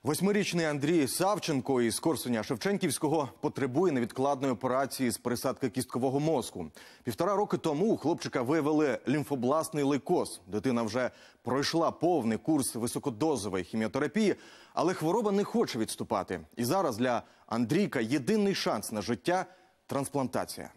Восьмирічний Андрій Савченко із Корсуня-Шевченківського потребує невідкладної операції з пересадки кісткового мозку. 1,5 роки тому у хлопчика виявили лімфобластний лейкоз. Дитина вже пройшла повний курс високодозової хіміотерапії, але хвороба не хоче відступати. І зараз для Андрійка єдиний шанс на життя – трансплантація.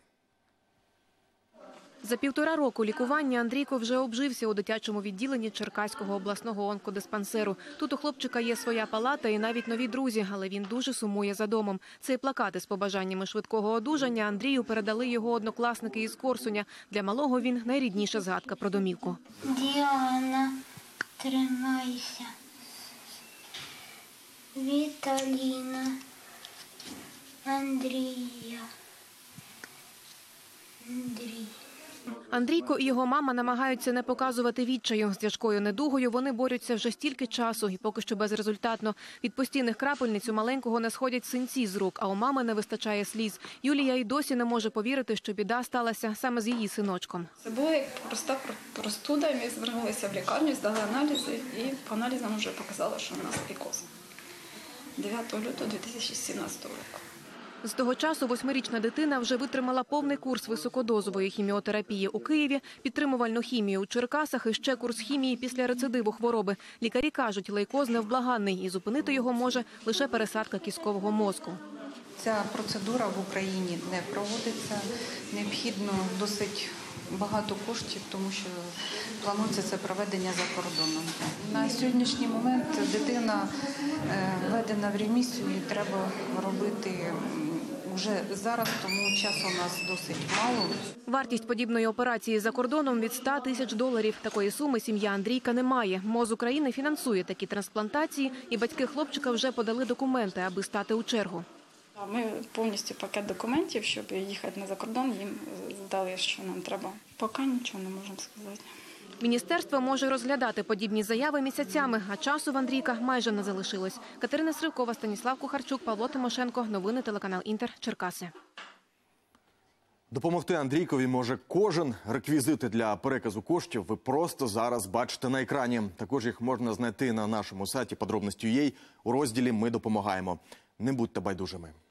За 1,5 року лікування Андрійко вже обжився у дитячому відділенні Черкаського обласного онкодиспансеру. Тут у хлопчика є своя палата і навіть нові друзі, але він дуже сумує за домом. Цей плакат із побажаннями швидкого одужання Андрію передали його однокласники із Корсуня. Для малого він найрідніша згадка про домівку. Діана, тримайся. Віталіна, Андрія. Андрійко і його мама намагаються не показувати відчаю. З тяжкою недугою вони борються вже стільки часу і поки що безрезультатно. Від постійних крапельниць у маленького не сходять синці з рук, а у мами не вистачає сліз. Юлія й досі не може повірити, що біда сталася саме з її синочком. Це була як проста простуда, ми звернулися в лікарню, здали аналізи і по аналізам вже показали, що у нас лейкоз. 9 лютого 2017 року. З того часу 8-річна дитина вже витримала повний курс високодозової хіміотерапії у Києві, підтримувальну хімію у Черкасах і ще курс хімії після рецидиву хвороби. Лікарі кажуть, лейкоз невблаганний і зупинити його може лише пересадка кісткового мозку. Ця процедура в Україні не проводиться, необхідно досить багато коштів, тому що планується це проведення за кордоном. На сьогоднішній момент дитина введена в ремісію і треба робити вже зараз, тому часу у нас досить мало. Вартість подібної операції за кордоном від $100 тисяч. Такої суми сім'я Андрійка не має. МОЗ України фінансує такі трансплантації, і батьки хлопчика вже подали документи, аби стати у чергу. Ми повністю пакет документів, щоб їхати за кордон, їм здали, що нам треба. Поки нічого не можемо сказати. Міністерство може розглядати подібні заяви місяцями, а часу в Андрійка майже не залишилось. Катерина Сривкова, Станіслав Кухарчук, Павло Тимошенко. Новини телеканал Інтер. Черкаси. Допомогти Андрійкові може кожен. Реквізити для переказу коштів ви просто зараз бачите на екрані. Також їх можна знайти на нашому сайті Подробності.ua у розділі «Ми допомагаємо». Не будьте байдужими.